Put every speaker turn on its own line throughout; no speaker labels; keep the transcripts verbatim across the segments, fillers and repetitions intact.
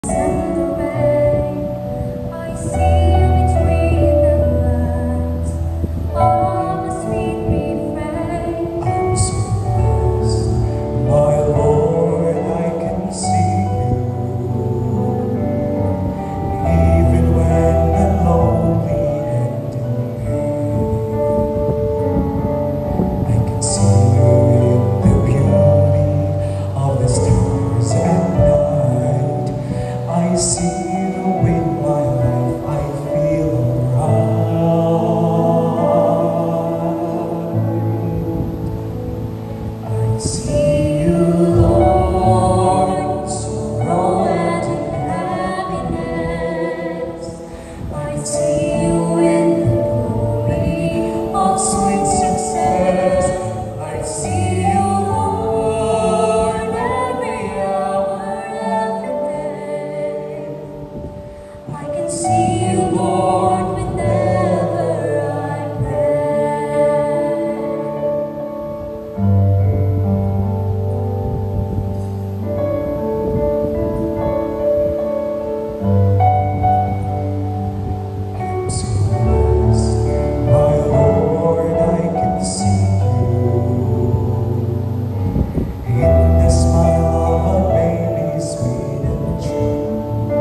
Send the rain. I see you between the lines of a sweet refrain.
I'm so blessed, my Lord, I can see you, even when I'm lonely and in pain. I can see you in the beauty of the stars at night. I see you in my life, I feel alright. I see you, Lord, so
Romantic happiness. I see you in the glory of sweet success. I see you, Lord, every hour, every day. I can see you, Lord, whenever I pray.
I'm so blessed, my Lord, I can see you in the smile of a baby, sweet and true.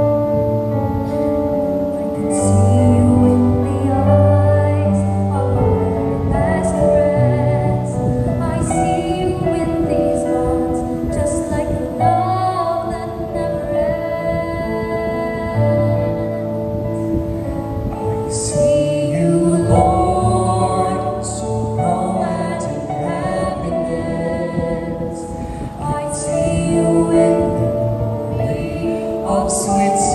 I can see you in the eyes of a very nice dress. I see you in these bonds, just like a love that never ends.
I see you, Lord, so
Romantic happiness. I see you in the glory of sweet